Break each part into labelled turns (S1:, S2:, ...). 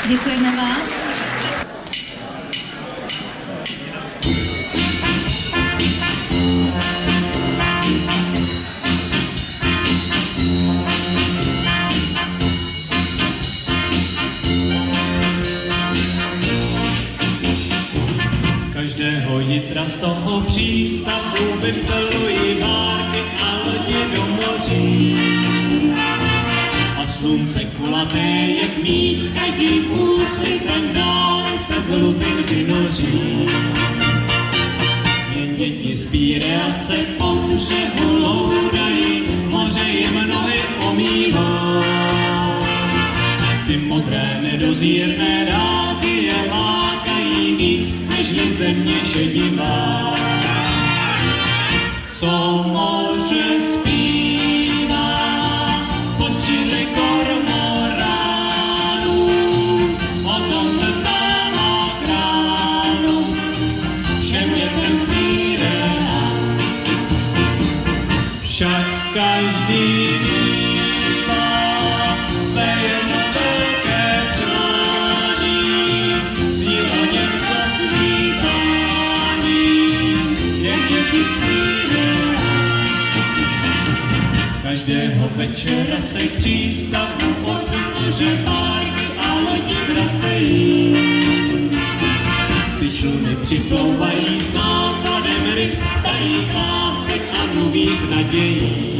S1: Děkujeme vám.
S2: Každého jitra z toho přístavu vypelují bárky a lodi do moří. A slunce kulaté jak míc, každým úsvitem dále se z hlubin vynoří. Jen děti z Pírea se po břehu loudají, moře jim nohy omývá. Ty modré nedozírné dálky je lákají víc, nežli země šedivá. Co moře zpívá pod křídly kormoránů, o tom se zdává králům, všem dětem z Pírea. Však každý mívá své jedno velké přání, sní o něm zasvítání, jak děti z Pírea. Každého večera se k přístavu od moře párky a lodi vracejí. Ty čluny připlouvají s nápadem ryb, starých lásek a nových nadějí.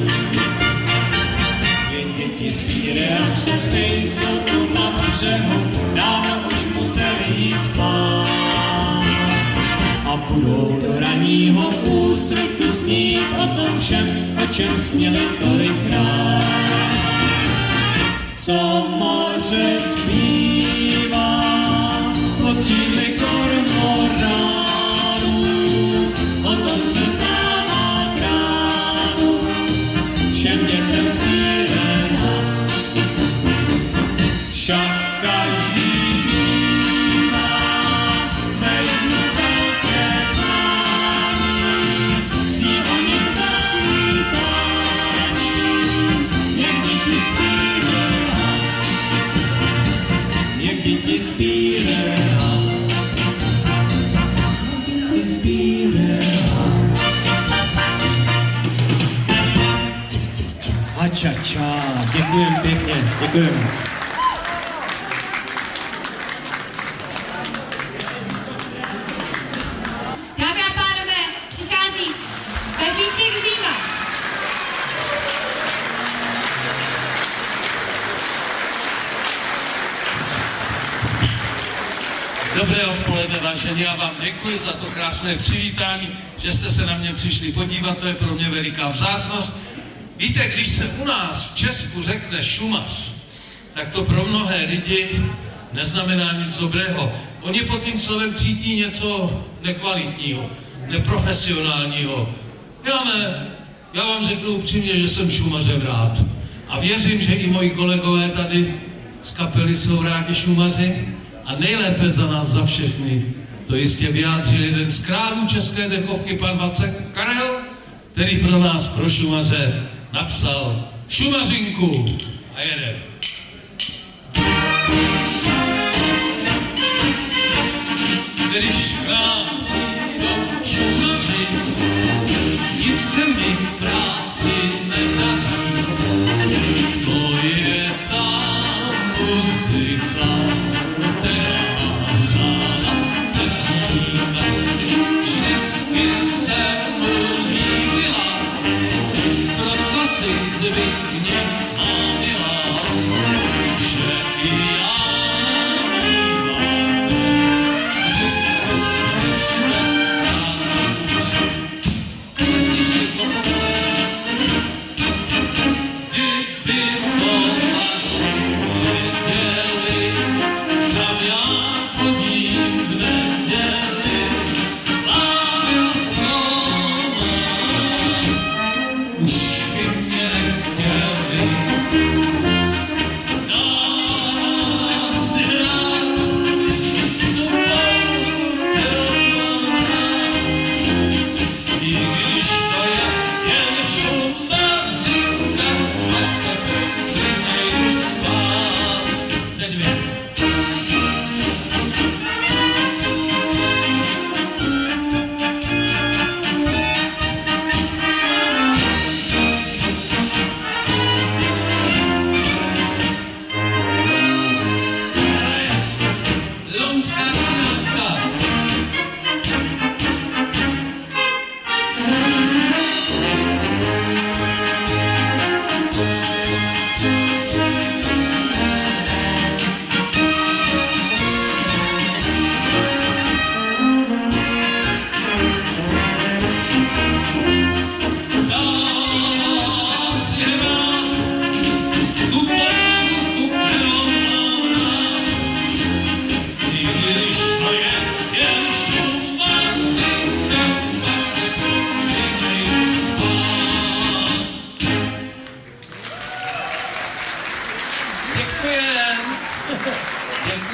S2: Jen děti z Pírea se nejsou tu na břehu, dávno už museli jít spát. A budou do ranního úsvitu snít o tom všem, o čem sněli tolikrát. Co moře zpívá pod křídly kormoránů, o tom se zdává králu, všem dětem z Pírea. Však každý mívá své jedno velké přání, sní o něm zasvítání, jak děti z Pírea, jak děti z Pírea, děti z Pírea. A ča, děkujem pěkně, děkujem.
S1: Dámy a pánové, přichází Pepíček Zima.
S3: Dobré odpoledne, vážení, já vám děkuji za to krásné přivítání, že jste se na mě přišli podívat, to je pro mě veliká vzácnost. Víte, když se u nás v Česku řekne šumař, tak to pro mnohé lidi neznamená nic dobrého. Oni pod tím slovem cítí něco nekvalitního, neprofesionálního. Já ne, já vám řeknu upřímně, že jsem šumařem rád. A věřím, že i moji kolegové tady z kapely jsou rádi šumaři. A nejlépe za nás, za všechny, to jistě vyjádřil jeden z králů české dechovky, pan Václav Karel, který pro nás, pro šumaře, napsal Šumařinku a jedem. Když k nám přijdou šumaři, nic se mi v práci nedaří, to je ta muzika, vždycky se mu líbila, proto si zvykni a milá, že i já mívám, kdyby to naši věděli, kam já chodím v neděli, už by mě nechtěli.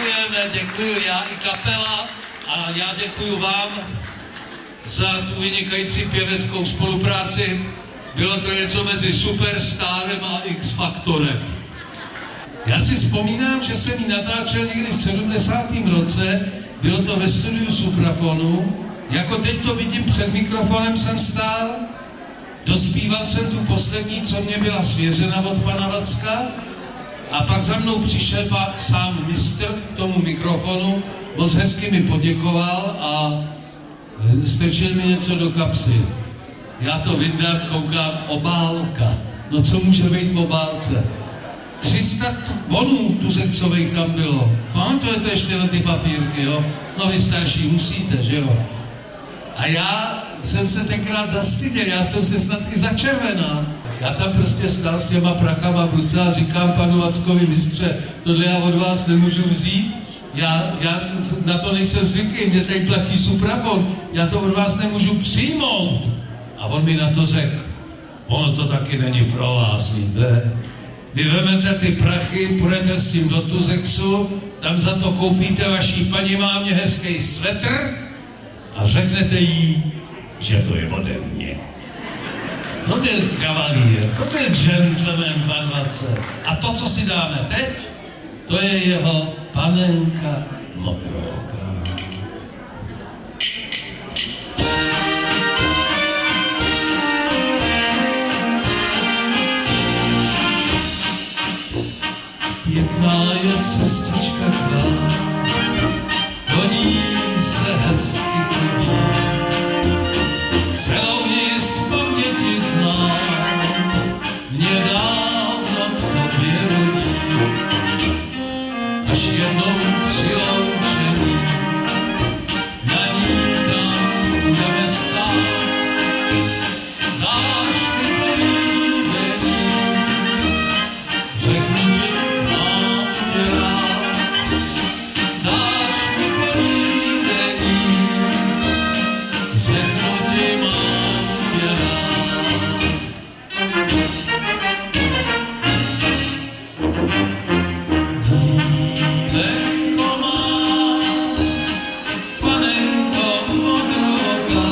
S3: děkuju já i kapela a já děkuju vám za tu vynikající pěveckou spolupráci. Bylo to něco mezi Superstarem a X-Faktorem. Já si vzpomínám, že jsem ji natáčel někdy v 70. roce, bylo to ve studiu Suprafonu, jako teď to vidím, před mikrofonem jsem stál, dospíval jsem tu poslední, co mě byla svěřena od pana Vacka, a pak za mnou přišel pak sám mistr k tomu mikrofonu, moc hezky mi poděkoval a strčil mi něco do kapsy. Já to vyndám, koukám, obálka. No co může být v obálce? 300 vonů tuzexových tam bylo. Pamatujete ještě na ty papírky, jo? No vy starší musíte, že jo? A já jsem se tenkrát zastyděl, já jsem se snad i začervenal. Já tam prostě stál s těma prachama v ruce a říkám panu Vackovi, mistře, tohle já od vás nemůžu vzít. Já na to nejsem zvyklý, mě tady platí Suprafon, já to od vás nemůžu přijmout. A on mi na to řekl, ono to taky není pro vás, víte. Vy vemete ty prachy, půjdete s tím do Tuzexu, tam za to koupíte vaší paní mámě hezký svetr a řeknete jí, že to je ode mě. To byl kavalír, to byl gentleman pan Vacek. A to, co si dáme teď, to je jeho panenka Modrooká. Pěkná je cestička k vám, do ní se hezky chodí. Celou ji z paměti znám, mě dávno k tobě rodí. Až jednou přiloučený, na ní tam budeme stát. Dáš mi políbení, řeknu ti, mám tě rád. Dáš mi políbení, řeknu ti, mám tě rád. Dívejko má, panenko modrooká,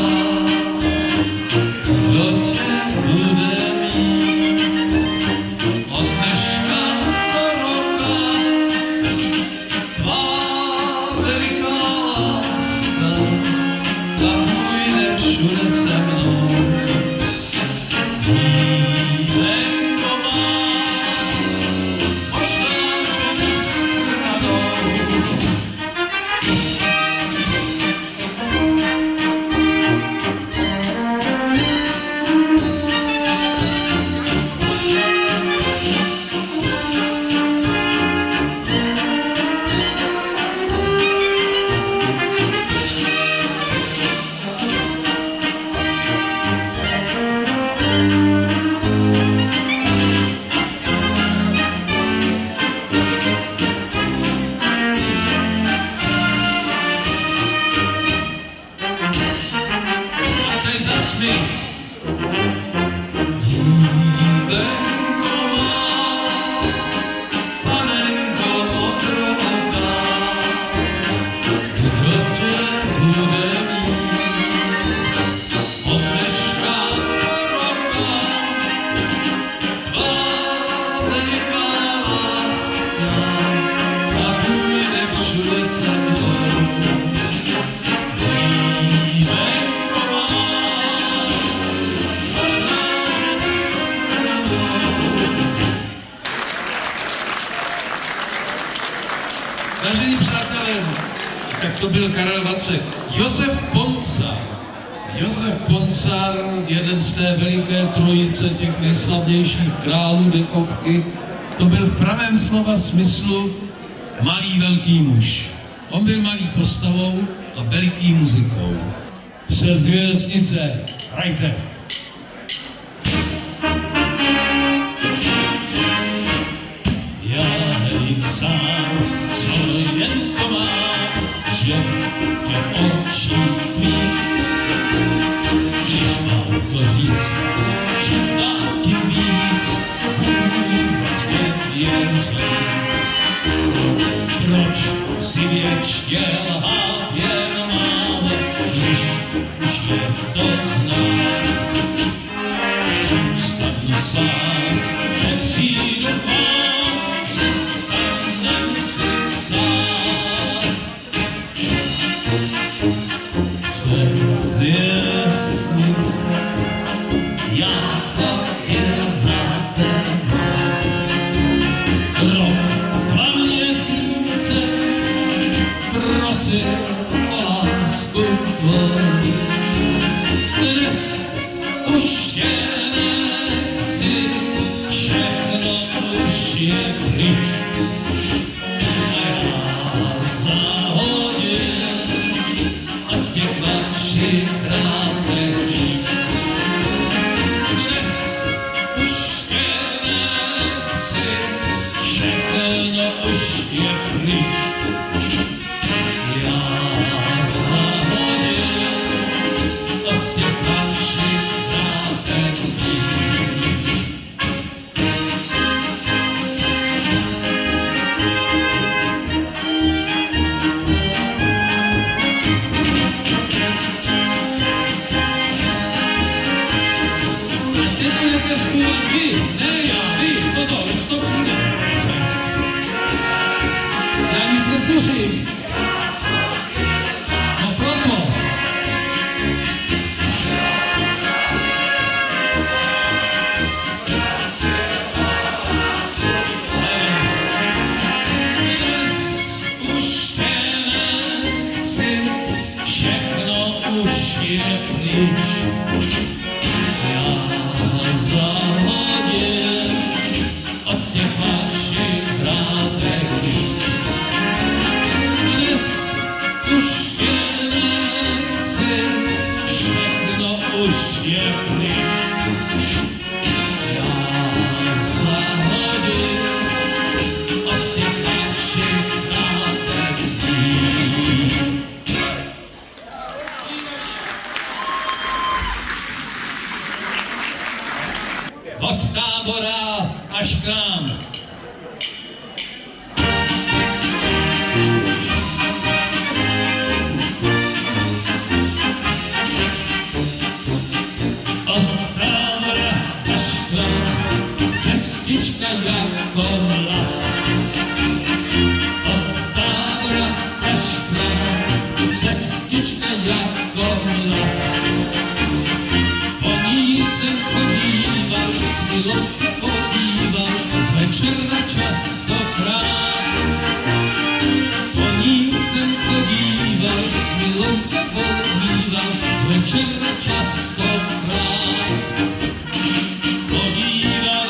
S3: kdo tě bude mít od dneška do roka. Tvá veliká láska, ta půjde všude se mnou. Dívejko má, možná, že dneska radou. A teď zas mi. Dívejko má, panenko modrooká, kdo tě bude mít od dneška do roka. Tvá veliká láska, ta půjde všude se mnou. Dívejko má, možná, že dneska radou. Vážení přátelé, tak to byl Karel Vacek. Josef Poncar, jeden z té veliké trojice těch nejslavnějších králů dechovky, to byl v pravém slova smyslu malý velký muž. On byl malý postavou a veliký muzikou. Přes dvě vesnice, hrajte. Já nevím sám, co jen to mám, že tě očí tvých. Když mám to říct, čím dál tím víc, můj Vacek je zlý. Proč
S2: Chci věčně lhát jen málo, když už je to znám. Zůstanu sám, nepřijdu k vám, přestanem si psát. Přes věsnice já chodil za tebou. Rok, 2 měsíce prosil o lásku tvou. Dnes už tě nechci, všechno už je pryč. A já zahodil od těch vašich vrátek. Dnes už tě nechci, všechno už je pryč. Já zahodil od těch vašich vrátek pryč. Teď budete zpívat vy, ne já, vy, pozor, už to přijde. Já nic neslyším. No proto. Dnes už tě nechci, všechno už je pryč. Já zahodil od těch vašich vrátek. Dnes už tě nechci, všechno už je pryč. Já zahodil od těch vašich vrátek pryč. Od Tábora až k nám. Od Tábora až k nám, cestička jako mlad. Od Tábora až k nám, cestička jako mlad. Po ní jsem chodíval, s Milou se podíval, z večera častokrát. Po ní jsem chodíval, s Milou se podíval, z večera častokrát. Chodíval,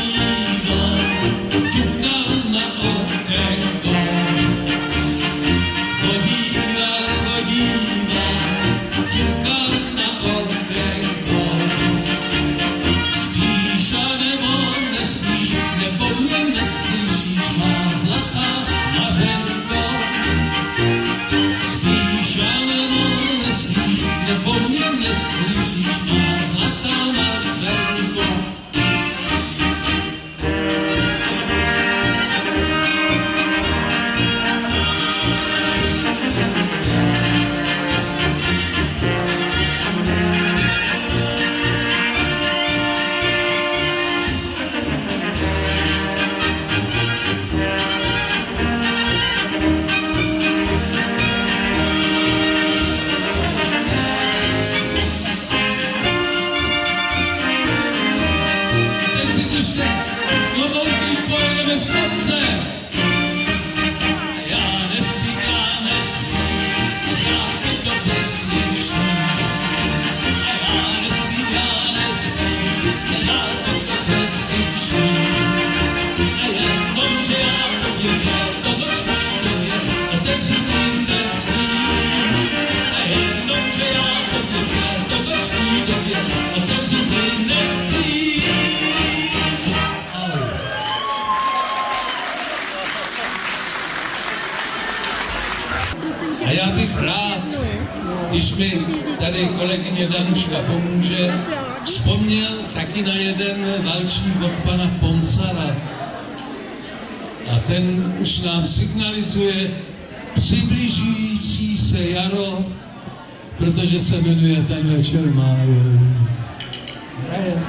S2: ťukal na okénko. Chodíval, ťukal na okénko. Spíš a nebo nespíš, nebo mě neslyšíš, má zlatá mařenko. Spíš a nebo nespíš, nebo mě neslyšíš, má zlatá mařenko. Teď si držte klobouký, pojedeme z kopce. Já nespím, já teď dobře slyším. A já nespím, já teď dobře slyším. A jenomže já pověděl, to noční době, otevřu ti nesmím. A jenomže já pověděl, to noční době, otevřu ti nesmím. A já bych rád, když mi tady kolegyně Danuška pomůže, vzpomněl taky na jeden valčík od pana Poncara. A ten už nám signalizuje, přibližující se jaro, protože se jmenuje ten večer májový. Hrajem.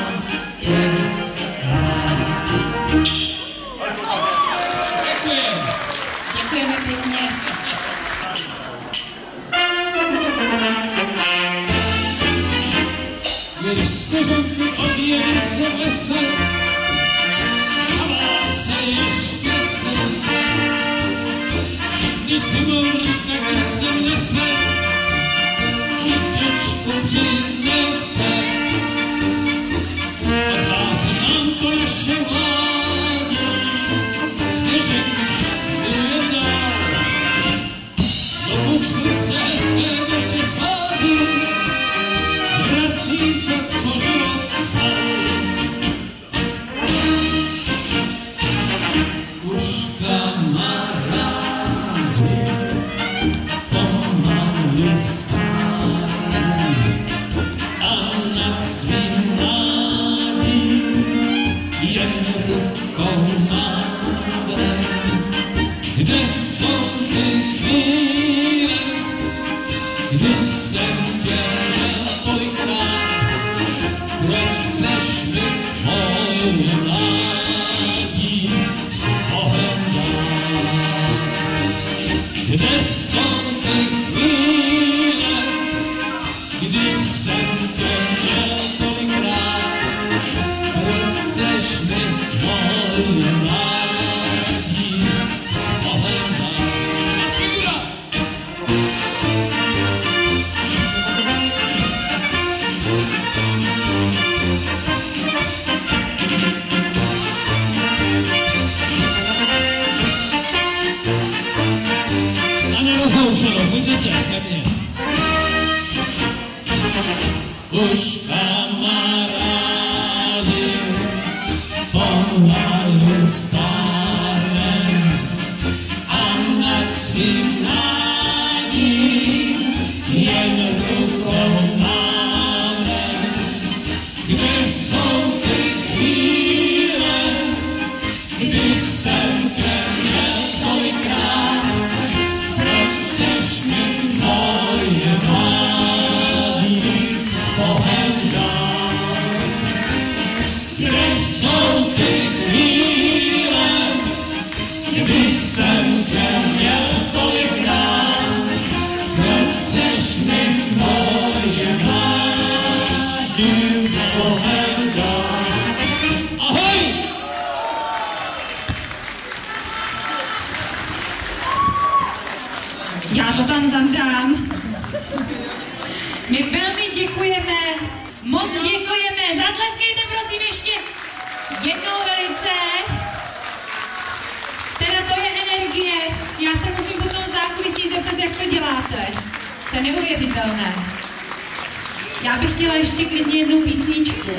S2: Děkuji. mě. Už kamarádi pomalu stárnem a nad svým mládím jen rukou máme. Kde jsou ty chvíle, kdy jsem tě měl tolikrát? Proč chceš mi moje mládí s Bohem dát? Kde jsou ty chvíle, kdy jsem tě měl tolikrát? Proč chceš mi moje mládí s Bohem dát? Ahoj!
S1: Já to tam zandám. My velmi děkujeme, moc děkujeme. Zatleskejte prosím ještě jednou velice. Teda to je energie. Já se musím potom v zákulisí zeptat, jak to děláte. To je neuvěřitelné. Já bych chtěla ještě klidně jednu písničku.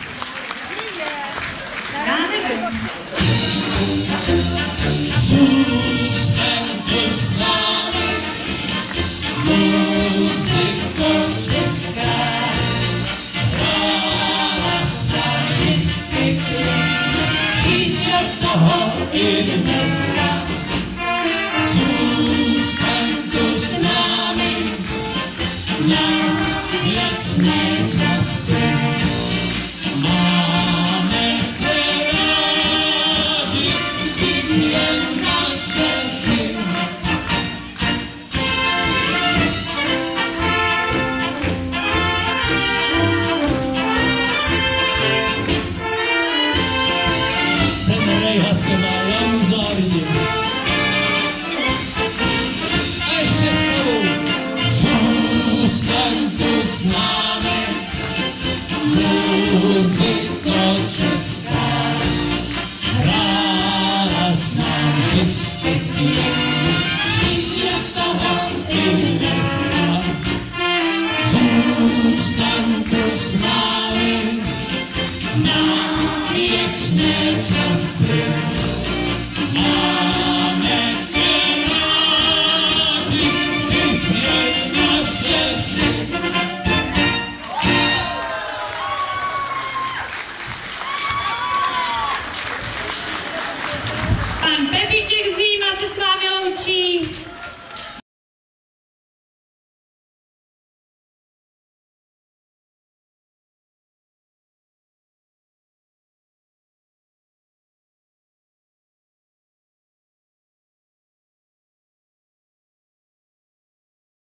S1: Já nevím.
S2: Zůstaň tu s námi, muziko česká, hrála jste vždycky ty, žít do toho i dneska. Zůstaň tu s námi na věčné časy. Máme tě rádi, vždyť jen naše si. Ten Rejha se má jen závidět. A ještě spolu. Zůstaň tu s námi, muziko česká, hrála s nám vždycky pěkně, žít je toho i dneska. Zůstaň tu s námi na věčné časy.